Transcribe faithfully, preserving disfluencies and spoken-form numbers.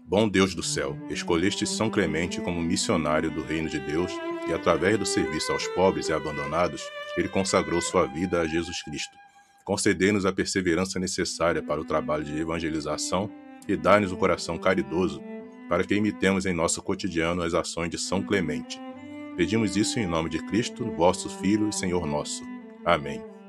Bom Deus do céu, escolheste São Clemente como missionário do reino de Deus e, através do serviço aos pobres e abandonados, ele consagrou sua vida a Jesus Cristo. Concedei-nos a perseverança necessária para o trabalho de evangelização e dai-nos um coração caridoso para que imitemos em nosso cotidiano as ações de São Clemente. Pedimos isso em nome de Cristo, vosso Filho e Senhor nosso. Amém.